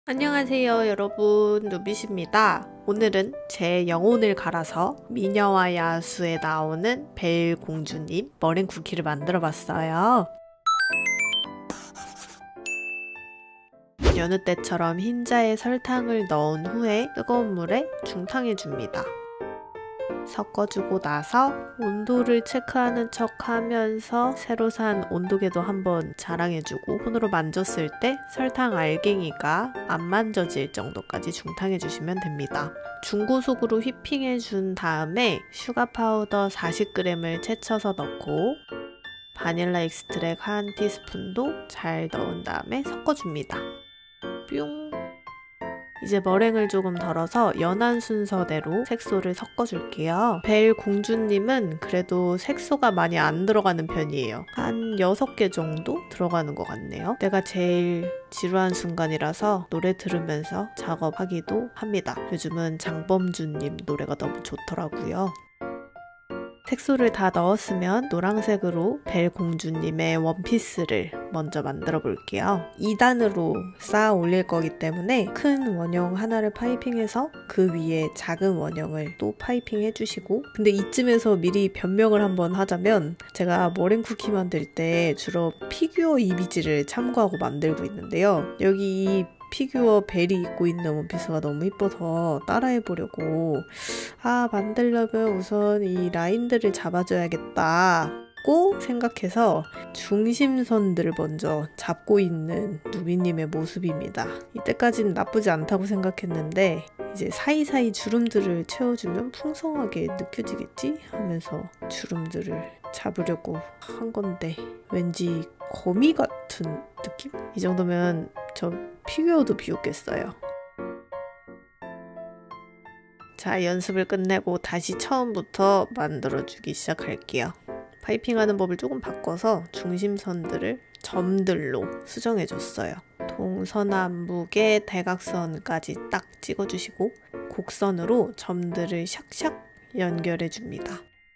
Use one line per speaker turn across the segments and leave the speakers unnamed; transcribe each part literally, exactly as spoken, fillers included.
안녕하세요 여러분, 누빗입니다. 오늘은 제 영혼을 갈아서 미녀와 야수에 나오는 벨 공주님 머랭 쿠키를 만들어 봤어요. 여느 때처럼 흰자에 설탕을 넣은 후에 뜨거운 물에 중탕해 줍니다. 섞어주고 나서 온도를 체크하는 척 하면서 새로 산 온도계도 한번 자랑해주고 손으로 만졌을 때 설탕 알갱이가 안 만져질 정도까지 중탕해주시면 됩니다. 중고속으로 휘핑해준 다음에 슈가 파우더 사십 그램을 채쳐서 넣고 바닐라 익스트랙 한 티스푼도 잘 넣은 다음에 섞어줍니다. 뿅! 이제 머랭을 조금 덜어서 연한 순서대로 색소를 섞어줄게요. 벨 공주님은 그래도 색소가 많이 안 들어가는 편이에요. 한 여섯 개 정도 들어가는 것 같네요. 내가 제일 지루한 순간이라서 노래 들으면서 작업하기도 합니다. 요즘은 장범준님 노래가 너무 좋더라고요. 색소를 다 넣었으면 노란색으로 벨 공주님의 원피스를 먼저 만들어 볼게요. 이 단으로 쌓아 올릴 거기 때문에 큰 원형 하나를 파이핑해서 그 위에 작은 원형을 또 파이핑 해주시고, 근데 이쯤에서 미리 변명을 한번 하자면 제가 머랭 쿠키 만들 때 주로 피규어 이미지를 참고하고 만들고 있는데요. 여기 이 피규어 벨이 입고 있는 원피스가 너무 이뻐서 따라해보려고 아 만들려면 우선 이 라인들을 잡아줘야겠다 고 생각해서 중심선들을 먼저 잡고 있는 누비님의 모습입니다. 이때까지는 나쁘지 않다고 생각했는데 이제 사이사이 주름들을 채워주면 풍성하게 느껴지겠지 하면서 주름들을 잡으려고 한 건데 왠지 거미 같은 느낌? 이 정도면 저 피규어도 비웃겠어요. 자, 연습을 끝내고 다시 처음부터 만들어주기 시작할게요. 파이핑하는 법을 조금 바꿔서 중심선들을 점들로 수정해줬어요. 동서남북의 대각선까지 딱 찍어주시고 곡선으로 점들을 샥샥 연결해줍니다.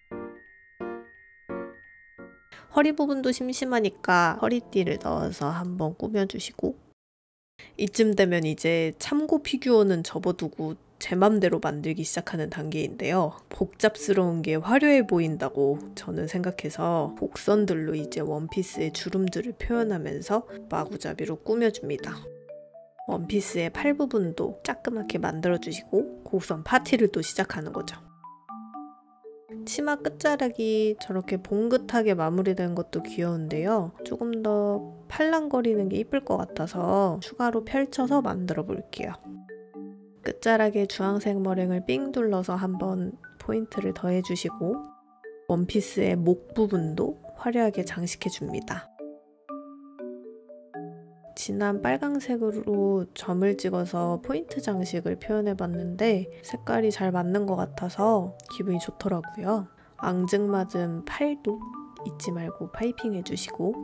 허리 부분도 심심하니까 허리띠를 넣어서 한번 꾸며주시고, 이쯤 되면 이제 참고 피규어는 접어두고 제 맘대로 만들기 시작하는 단계인데요. 복잡스러운 게 화려해 보인다고 저는 생각해서 곡선들로 이제 원피스의 주름들을 표현하면서 마구잡이로 꾸며줍니다. 원피스의 팔 부분도 자그맣게 만들어주시고 곡선 파티를 또 시작하는 거죠. 치마 끝자락이 저렇게 봉긋하게 마무리된 것도 귀여운데요. 조금 더 팔랑거리는 게 이쁠 것 같아서 추가로 펼쳐서 만들어 볼게요. 끝자락에 주황색 머랭을 삥 둘러서 한번 포인트를 더해주시고 원피스의 목 부분도 화려하게 장식해줍니다. 진한 빨강색으로 점을 찍어서 포인트 장식을 표현해봤는데 색깔이 잘 맞는 것 같아서 기분이 좋더라고요. 앙증맞은 팔도 잊지 말고 파이핑 해주시고,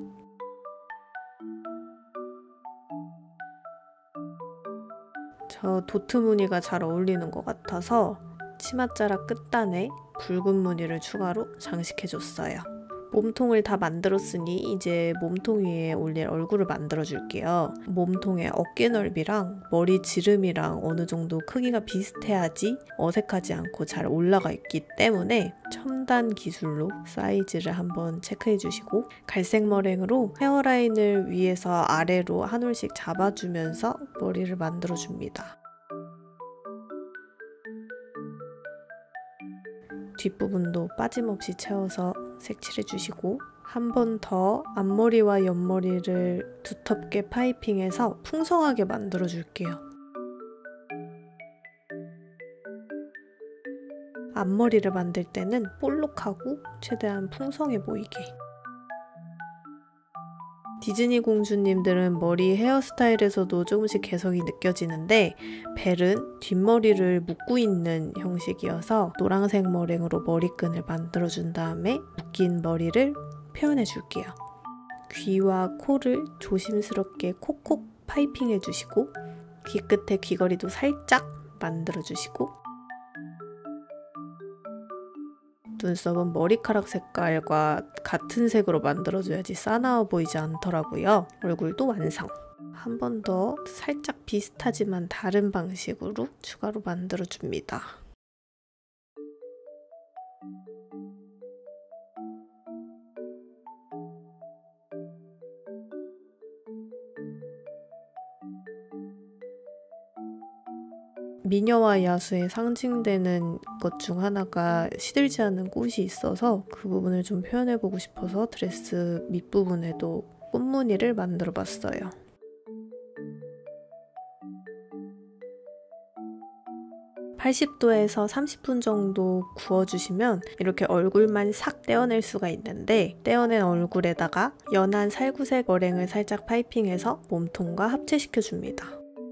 저 도트 무늬가 잘 어울리는 것 같아서 치맛자락 끝단에 붉은 무늬를 추가로 장식해줬어요. 몸통을 다 만들었으니 이제 몸통 위에 올릴 얼굴을 만들어 줄게요. 몸통의 어깨 넓이랑 머리 지름이랑 어느 정도 크기가 비슷해야지 어색하지 않고 잘 올라가 있기 때문에 첨단 기술로 사이즈를 한번 체크해 주시고, 갈색 머랭으로 헤어라인을 위에서 아래로 한 올씩 잡아주면서 머리를 만들어 줍니다. 뒷부분도 빠짐없이 채워서 색칠해주시고 한 번 더 앞머리와 옆머리를 두텁게 파이핑해서 풍성하게 만들어줄게요. 앞머리를 만들 때는 볼록하고 최대한 풍성해 보이게. 디즈니 공주님들은 머리 헤어스타일에서도 조금씩 개성이 느껴지는데 벨은 뒷머리를 묶고 있는 형식이어서 노란색 머랭으로 머리끈을 만들어준 다음에 묶인 머리를 표현해줄게요. 귀와 코를 조심스럽게 콕콕 파이핑 해주시고 귀 끝에 귀걸이도 살짝 만들어주시고, 눈썹은 머리카락 색깔과 같은 색으로 만들어줘야지 싸나워 보이지 않더라고요. 얼굴도 완성! 한 번 더 살짝 비슷하지만 다른 방식으로 추가로 만들어 줍니다. 미녀와 야수의 상징되는 것 중 하나가 시들지 않은 꽃이 있어서 그 부분을 좀 표현해보고 싶어서 드레스 밑부분에도 꽃무늬를 만들어 봤어요. 팔십 도에서 삼십 분 정도 구워주시면 이렇게 얼굴만 싹 떼어낼 수가 있는데, 떼어낸 얼굴에다가 연한 살구색 머랭을 살짝 파이핑해서 몸통과 합체시켜줍니다.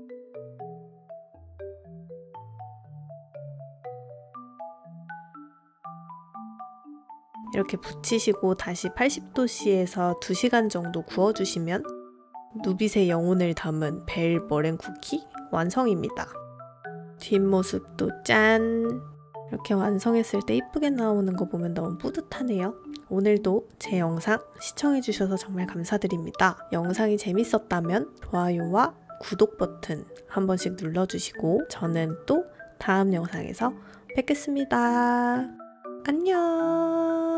이렇게 붙이시고 다시 팔십 도씨에서 두 시간 정도 구워주시면 누빗의 영혼을 담은 벨 머랭 쿠키 완성입니다. 뒷모습도 짠! 이렇게 완성했을 때 이쁘게 나오는 거 보면 너무 뿌듯하네요. 오늘도 제 영상 시청해주셔서 정말 감사드립니다. 영상이 재밌었다면 좋아요와 구독 버튼 한 번씩 눌러주시고 저는 또 다음 영상에서 뵙겠습니다. 안녕!